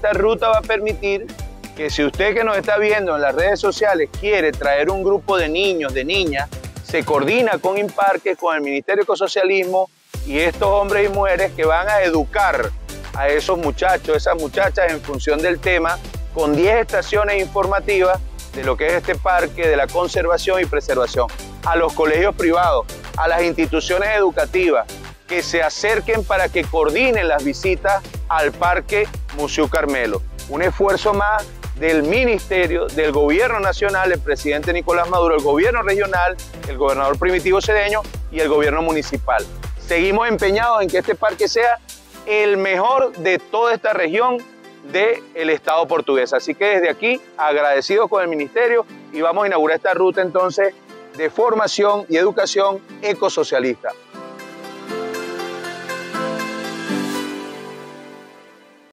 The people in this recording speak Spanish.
esta ruta va a permitir que si usted que nos está viendo en las redes sociales quiere traer un grupo de niños, de niñas, se coordina con Imparque, con el Ministerio de Ecosocialismo y estos hombres y mujeres que van a educar a esos muchachos, esas muchachas en función del tema, con 10 estaciones informativas de lo que es este parque, de la conservación y preservación. A los colegios privados, a las instituciones educativas, que se acerquen para que coordinen las visitas al Parque Museo Carmelo. Un esfuerzo más del Ministerio, del Gobierno Nacional, el presidente Nicolás Maduro, el Gobierno Regional, el Gobernador Primitivo Cedeño y el Gobierno Municipal. Seguimos empeñados en que este parque sea el mejor de toda esta región del Estado portugués. Así que desde aquí, agradecidos con el Ministerio y vamos a inaugurar esta ruta entonces de formación y educación ecosocialista.